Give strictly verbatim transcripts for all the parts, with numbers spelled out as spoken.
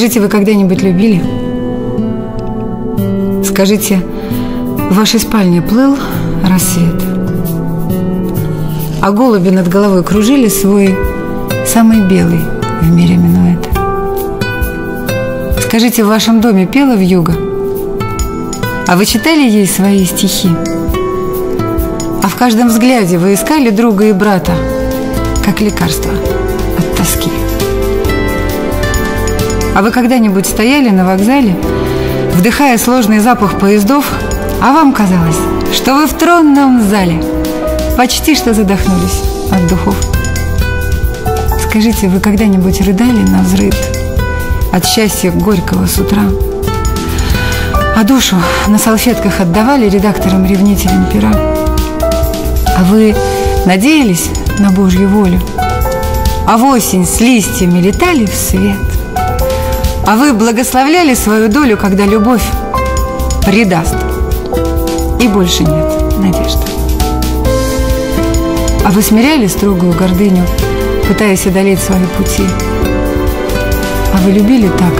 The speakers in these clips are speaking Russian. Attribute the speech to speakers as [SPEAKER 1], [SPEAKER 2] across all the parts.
[SPEAKER 1] Скажите, вы когда-нибудь любили? Скажите, в вашей спальне плыл рассвет, а голуби над головой кружили свой самый белый в мире минуэт. Скажите, в вашем доме пела вьюга, а вы читали ей свои стихи? А в каждом взгляде вы искали друга и брата, как лекарство от тоски. А вы когда-нибудь стояли на вокзале, вдыхая сложный запах поездов, а вам казалось, что вы в тронном зале, почти что задохнулись от духов? Скажите, вы когда-нибудь рыдали навзрыд от счастья горького с утра, а душу на салфетках отдавали редакторам-ревнителям пера? А вы надеялись на Божью волю, а в осень с листьями летали в свет? А вы благословляли свою долю, когда любовь предаст, и больше нет надежды? А вы смиряли строгую гордыню, пытаясь одолеть свои пути? А вы любили так,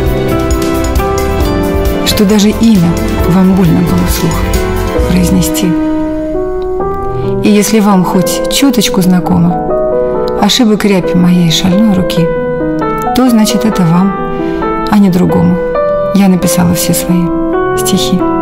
[SPEAKER 1] что даже имя вам больно было вслух произнести? И если вам хоть чуточку знакомо ошибок рябь моей шальной руки, то значит это вам, а не другому я написала все свои стихи.